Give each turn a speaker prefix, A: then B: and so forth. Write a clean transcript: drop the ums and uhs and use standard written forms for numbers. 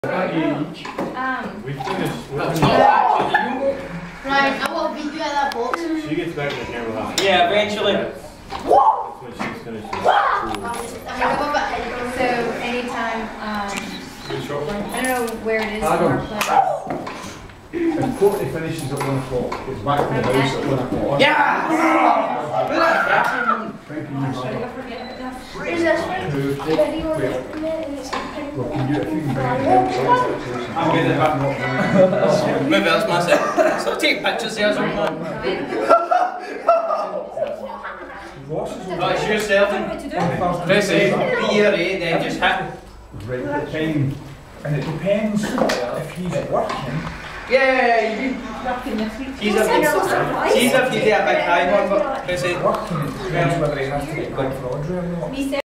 A: We finished.
B: Right, I will beat you at that box.
A: She gets back in the camera house.
C: Yeah, eventually.
A: That's when she's finished.
D: So anytime, I don't know where it is.
E: If Courtney finishes at 1 o'clock, it's back to the house at 1 o'clock.
C: Yeah!
E: Thank you.
B: Where's this one?
E: Well, can you, if you can bring it down,
C: I'm good at that. Maybe that's myself. So take pictures there or something. Oh, it's yourself then. Press A, here, then just hit.
E: Right, the time. And it depends if he's working.
C: Yeah, you She's if you do a big high one, but press A.
E: Working, it depends whether he has to get good for Audrey or not.